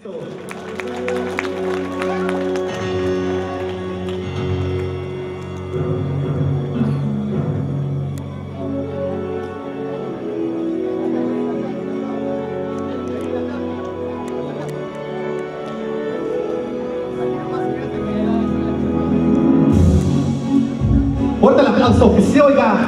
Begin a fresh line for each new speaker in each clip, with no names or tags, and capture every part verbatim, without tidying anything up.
Fuerte el aplauso, que se oiga.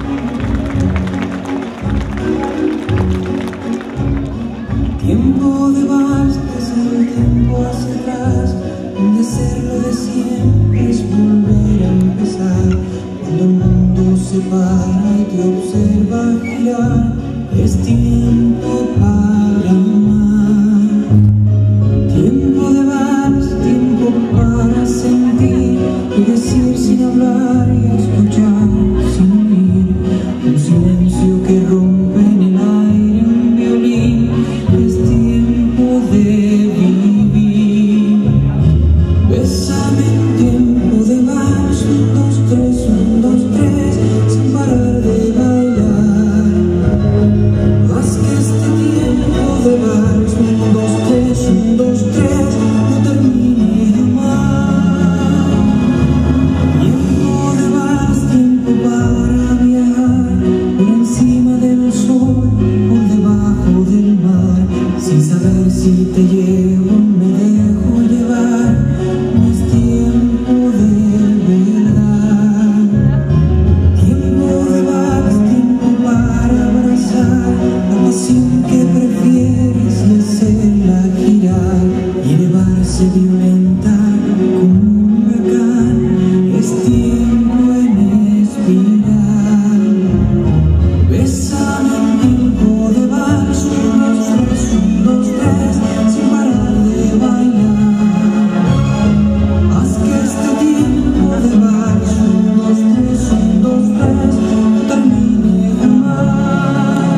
Tiempo de vals, es el tiempo hacia atrás, donde hacerlo de siempre es volver a empezar. Cuando el mundo se para y te observa girar, es tiempo para amar. Tiempo de vals, tiempo para sentir y decir sin hablar y escuchar sin oír. Un silencio que rompe en el aire un violín. Es tiempo de vivir. Bésame en tiempo de vals, un, dos, tres, un, dos, tres, sin parar de bailar. Haz que este tiempo de vals, un, dos, tres, un, dos, tres, no termine jamás. Tiempo de vals, tiempo para viajar, por encima del sol, por debajo del mar, sin saber si te llevo, me dejo llevar. No es tiempo de verdad. Tiempo de vals, tiempo para abrazar la pasión que prefieres y hacerla girar y elevarse violenta como un huracán. Es tiempo en espiral. Bésame en tiempo de vals, un, dos, tres, un, dos, tres, sin parar de bailar. Haz que este tiempo de vals, un, dos, tres, un, dos, tres, no termine jamás.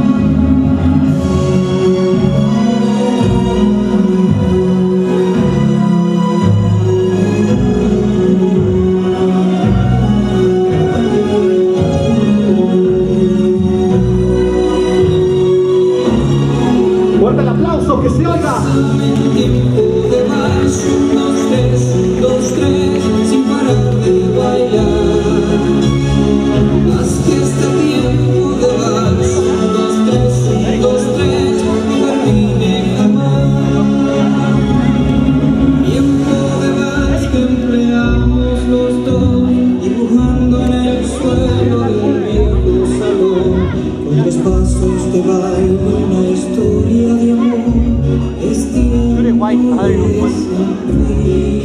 Fuerte el aplauso, que se oiga.
Tiempo de vals, un, dos, tres, un, dos, tres, sin parar de bailar. Haz que este tiempo de vals, un, dos, tres, un, dos, tres, no termine jamás. Tiempo de vals que empleamos los dos, dibujando en el suelo del viejo salón, con los pasos de baile, una historia de amor. Es tiempo de sentir.